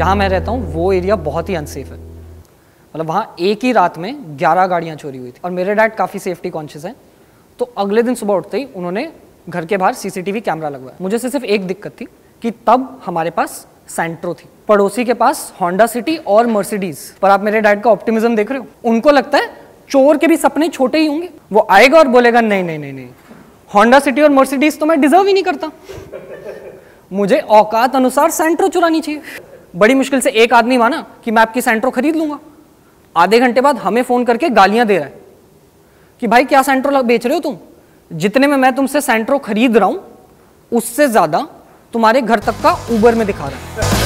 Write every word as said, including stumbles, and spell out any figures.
जहाँ मैं रहता हूँ वो एरिया बहुत ही अनसेफ है। मतलब वहाँ एक ही रात में ग्यारह गाड़ियाँ चोरी हुई थी और मेरे डैड काफ़ी सेफ्टी कॉन्शियस हैं, तो अगले दिन सुबह उठते ही उन्होंने घर के बाहर सीसीटीवी कैमरा लगवाया। मुझे सिर्फ एक दिक्कत थी कि तब हमारे पास सेंट्रो थी, पड़ोसी के पास होंडा सिटी और मर्सिडीज। पर आप मेरे डैड का ऑप्टिमिज्म देख रहे हो, उनको लगता है चोर के भी सपने छोटे ही होंगे। वो आएगा और बोलेगा नहीं नहीं नहीं नहीं, होंडा सिटी और मर्सिडीज तो मैं डिजर्व ही नहीं करता, मुझे औकात अनुसार सेंट्रो चुरानी चाहिए। बड़ी मुश्किल से एक आदमी माना कि मैं आपकी सेंट्रो खरीद लूंगा। आधे घंटे बाद हमें फोन करके गालियां दे रहा है कि भाई क्या सेंट्रो बेच रहे हो तुम, जितने में मैं तुमसे सेंट्रो खरीद रहा हूं उससे ज्यादा तुम्हारे घर तक का उबर में दिखा रहा है।